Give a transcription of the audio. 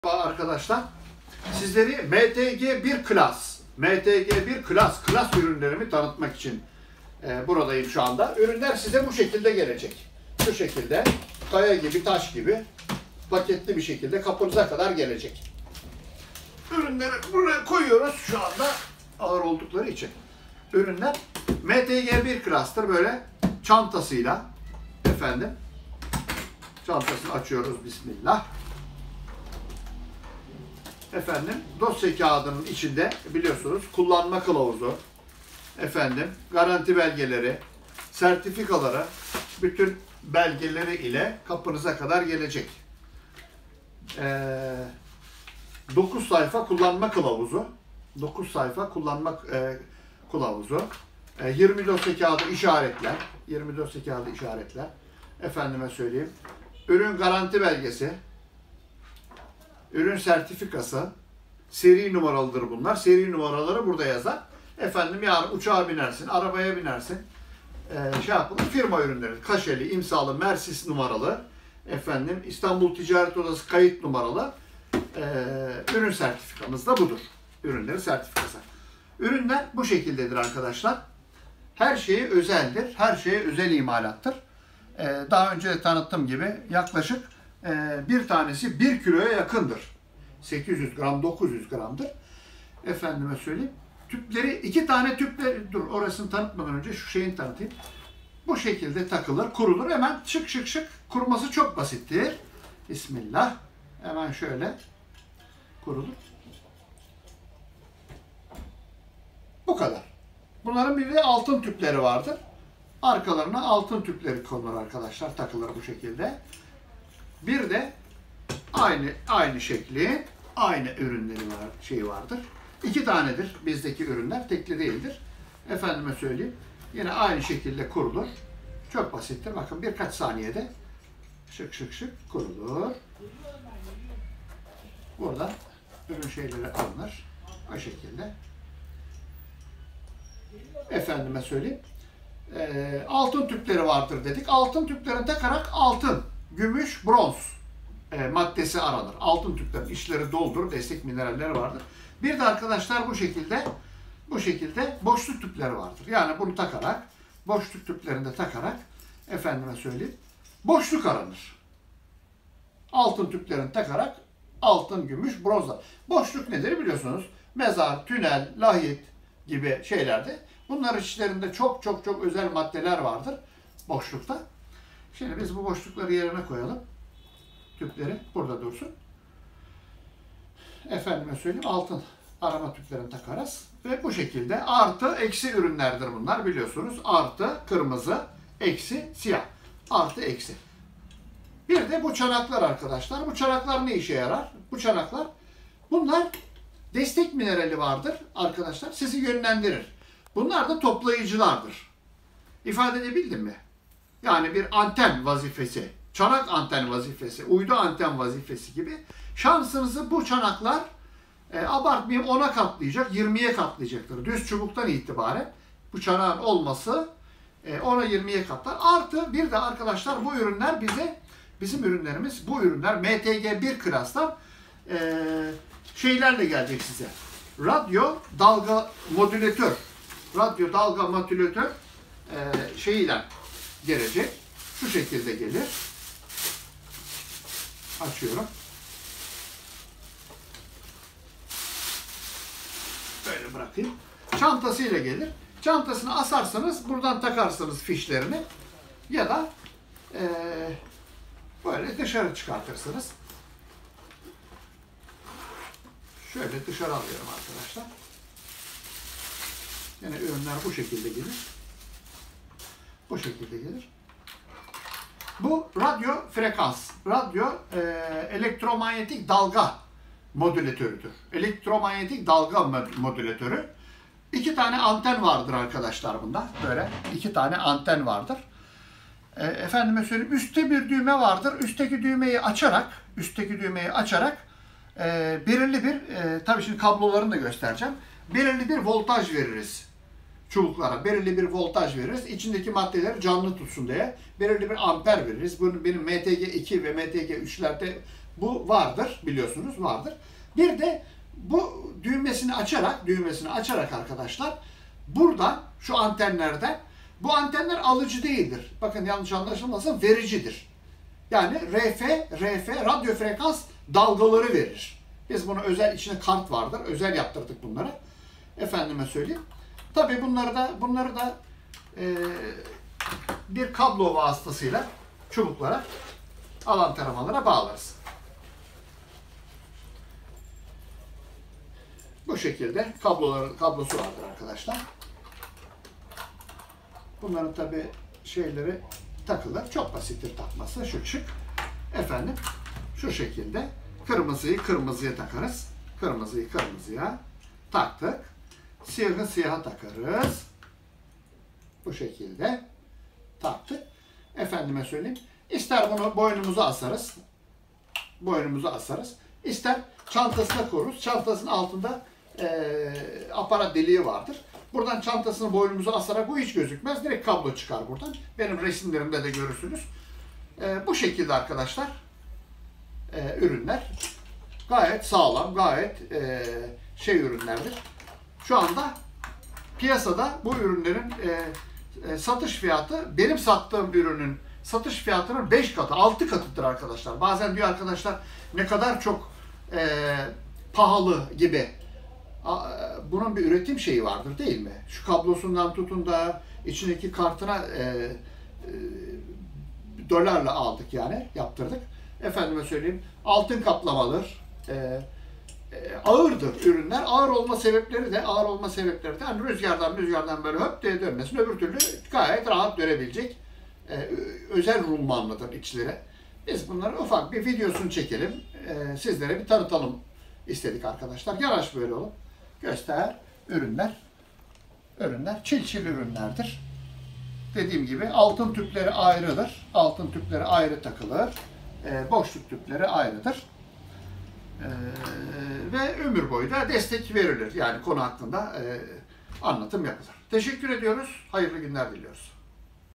Arkadaşlar, sizleri MTG1 klas ürünlerimi tanıtmak için buradayım şu anda. Ürünler size bu şekilde gelecek. Şu şekilde kaya gibi, taş gibi paketli bir şekilde kapınıza kadar gelecek. Ürünleri buraya koyuyoruz şu anda ağır oldukları için. Ürünler MTG1 klastır, böyle çantasıyla efendim. Çantasını açıyoruz, bismillah. Efendim, dosya kağıdının içinde biliyorsunuz kullanma kılavuzu, efendim, garanti belgeleri, sertifikaları, bütün belgeleri ile kapınıza kadar gelecek. 9 sayfa kullanma kılavuzu, 9 sayfa kullanma kılavuzu, 20 dosya kağıdı işaretler, 20 dosya kağıdı işaretler, efendime söyleyeyim, ürün garanti belgesi, ürün sertifikası, seri numaralıdır bunlar. Seri numaraları burada yazar. Efendim, yarın uçağa binersin, arabaya binersin. Şey yapılır, firma ürünleri, kaşeli, imzalı, Mersis numaralı, efendim, İstanbul Ticaret Odası kayıt numaralı ürün sertifikamız da budur. Ürünlerin sertifikası. Ürünler bu şekildedir arkadaşlar. Her şeye özeldir. Her şeye özel imalattır. Daha önce de tanıttığım gibi yaklaşık bir tanesi 1 kiloya yakındır. 800 gram, 900 gramdır. Efendime söyleyeyim. Tüpleri, 2 tane tüpleri, dur orasını tanıtmadan önce şu şeyini tanıtayım. Bu şekilde takılır, kurulur. Hemen şık şık şık. Kurması çok basittir. Bismillah. Hemen şöyle kurulur. Bu kadar. Bunların bir de altın tüpleri vardır. Arkalarına altın tüpleri konulur arkadaşlar. Takılır bu şekilde. Bir de aynı şekli, aynı ürünleri vardır. 2 tanedir bizdeki ürünler, tekli değildir. Efendime söyleyeyim, yine aynı şekilde kurulur. Çok basittir. Bakın birkaç saniyede şık şık şık kurulur. Burada ürün şeyleri alınır. O şekilde. Efendime söyleyeyim. Altın tüpleri vardır dedik. Altın tüplerini takarak altın, gümüş, bronz maddesi aranır. Altın tüplerin içleri doldur, destek mineralleri vardır. Bir de arkadaşlar bu şekilde boşluk tüpleri vardır. Yani bunu takarak, boşluk tüplerinde takarak, efendime söyleyeyim, boşluk aranır. Altın tüplerini takarak altın, gümüş, bronzlar. Boşluk nedir biliyorsunuz? Mezar, tünel, lahit gibi şeylerde. Bunların içlerinde çok özel maddeler vardır boşlukta. Şimdi biz bu boşlukları yerine koyalım. Tüpleri burada dursun. Efendime söyleyeyim, altın arama tüplerini takarız. Ve bu şekilde artı eksi ürünlerdir bunlar biliyorsunuz. Artı kırmızı, eksi siyah. Artı eksi. Bir de bu çanaklar arkadaşlar. Bu çanaklar ne işe yarar? Bu çanaklar, bunlar destek minerali vardır arkadaşlar. Sizi yönlendirir. Bunlar da toplayıcılardır. İfade edebildim mi? Yani bir anten vazifesi, çanak anten vazifesi, uydu anten vazifesi gibi. Şansınızı bu çanaklar abartmayayım 10'a katlayacak, 20'ye katlayacaktır. Düz çubuktan itibaren bu çanağın olması 10'a 20'ye katlar. Artı bir de arkadaşlar bu ürünler bizim ürünlerimiz, bu ürünler MTG1 klastan şeylerle gelecek size. Radyo dalga modülatör. Radyo dalga modülatör şeyiyle gelecek. Şu şekilde gelir. Açıyorum. Böyle bırakayım. Çantasıyla gelir. Çantasını asarsanız buradan takarsınız fişlerini ya da böyle dışarı çıkartırsınız. Şöyle dışarı alıyorum arkadaşlar. Yine ürünler bu şekilde gelir. Bu şekilde gelir. Bu radyo frekans, radyo elektromanyetik dalga modülatörüdür. Elektromanyetik dalga modülatörü. 2 tane anten vardır arkadaşlar bunda. Böyle 2 tane anten vardır. Efendime söyleyeyim, üstte bir düğme vardır. Üstteki düğmeyi açarak belirli bir, tabii şimdi kablolarını da göstereceğim. Belirli bir voltaj veririz. Çubuklara belirli bir voltaj veririz. İçindeki maddeleri canlı tutsun diye belirli bir amper veririz. Bunu benim MTG2 ve MTG3'lerde Bu vardır, biliyorsunuz vardır. Bir de bu düğmesini açarak arkadaşlar buradan şu antenlerden, bu antenler alıcı değildir. Bakın yanlış anlaşılmasın, vericidir. Yani RF radyo frekans dalgaları verir. Biz bunu özel, içine kart vardır. Özel yaptırdık bunları. Efendime söyleyeyim. Tabii bunları da bir kablo vasıtasıyla çubuklara, alan taramalara bağlarız. Bu şekilde kablosu vardır arkadaşlar. Bunların tabii şeyleri takılır. Çok basittir takması. Şık. Efendim şu şekilde kırmızıyı kırmızıya takarız. Kırmızıyı kırmızıya taktık. Siyahı siyaha takarız. Bu şekilde taktık. Efendime söyleyeyim. İster bunu boynumuza asarız. İster çantasına koruruz. Çantasının altında aparat deliği vardır. Buradan çantasını boynumuza asarak bu hiç gözükmez. Direkt kablo çıkar buradan. Benim resimlerimde de görürsünüz. Bu şekilde arkadaşlar ürünler gayet sağlam, gayet ürünlerdir. Şu anda piyasada bu ürünlerin satış fiyatı benim sattığım ürünün satış fiyatının 5 katı, 6 katıdır arkadaşlar. Bazen diyor arkadaşlar ne kadar çok pahalı gibi. Bunun bir üretim şeyi vardır değil mi? Şu kablosundan tutun da içindeki kartına dolarla aldık yani, yaptırdık. Efendime söyleyeyim, altın kaplamalıdır. Ağırdır ürünler. Ağır olma sebepleri de hani rüzgardan böyle höp diye dönmesin. Öbür türlü gayet rahat dönebilecek özel rulmanlıdır içleri. Biz bunları ufak bir videosunu çekelim. Sizlere bir tanıtalım istedik arkadaşlar. Yanaş böyle olup göster. Ürünler çil ürünlerdir. Dediğim gibi altın tüpleri ayrıdır. Altın tüpleri ayrı takılır. Boşluk tüpleri ayrıdır. Ve ömür boyu da destek verilir. Yani konu hakkında anlatım yapılır. Teşekkür ediyoruz. Hayırlı günler diliyoruz.